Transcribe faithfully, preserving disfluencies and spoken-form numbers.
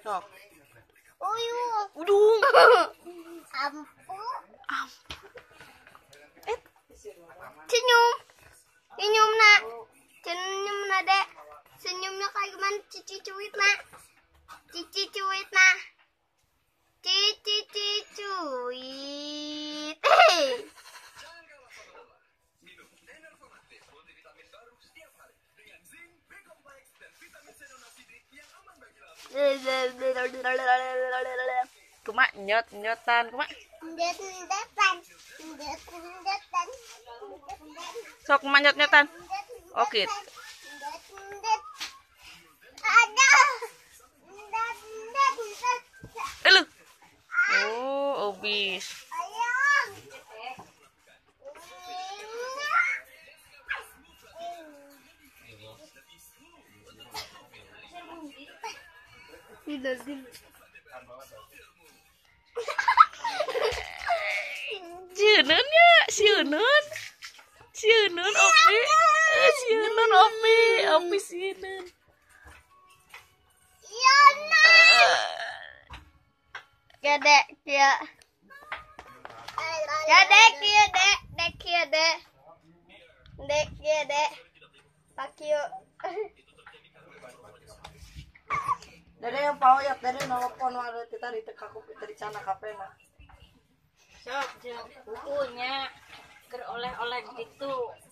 Sok. Uyu. Udung. Ampu. Ampun. Eh. Senyum. Senyum nak. Senyum nak dek. Senyumnya kayak gimana? Cici cuit nak. Cici cuit nak. Cici cici cuit. Hei. Kumak nyot nyotan kumak. Nyot-nyotan. Nyot-nyotan. Sok kumak nyot nyotan. Oke. Ada. Elu. Oh, obis. Ayam. Tidak sih. Sieuneun nya, sieuneun. Sieuneun opi. Eh, sieuneun opi, opi sieuneun. Iya nak. Gedek kia. Gedek kia dek, dek kia dek. Dek kia dek. Pakio. Dede yang pau ya, dede nelpon wae kita di tekaku dari sana kapena. Sok, jeung bukunya keur oleh-oleh gitu.